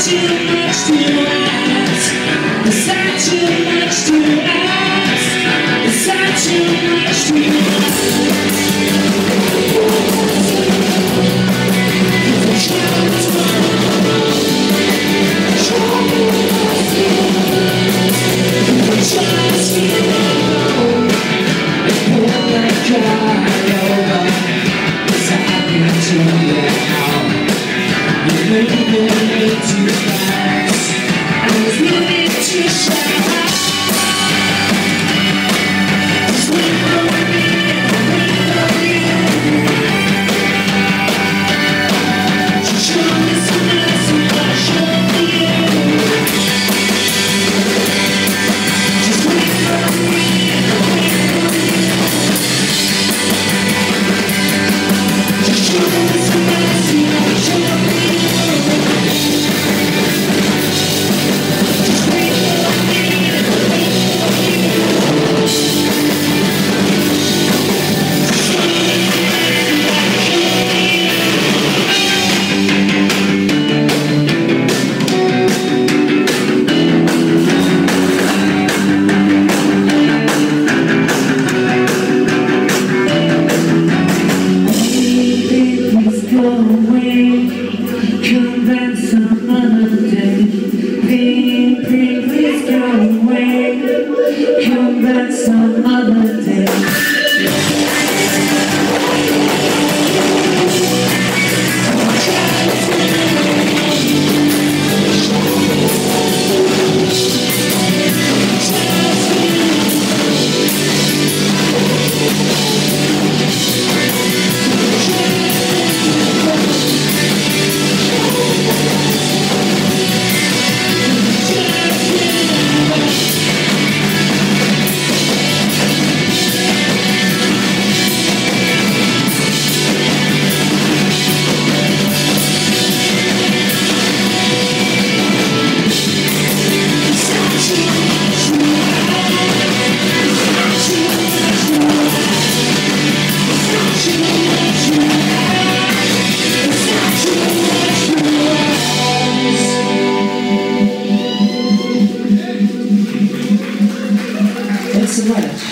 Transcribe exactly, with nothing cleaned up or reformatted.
too much to ask? Is that too much to ask? Is that too much to ask? Just feel alone and pull that guy over. 'Cause I can tell you how you're moving way too fast. I was moving too shy. Just wait for me, wait for you. Just show me some mercy, I'll show you. Just wait for me, wait for you. Just show me some mercy, I'll show you. Come back some other day. Please, please, please go away. Come back some other day. Thanks so much.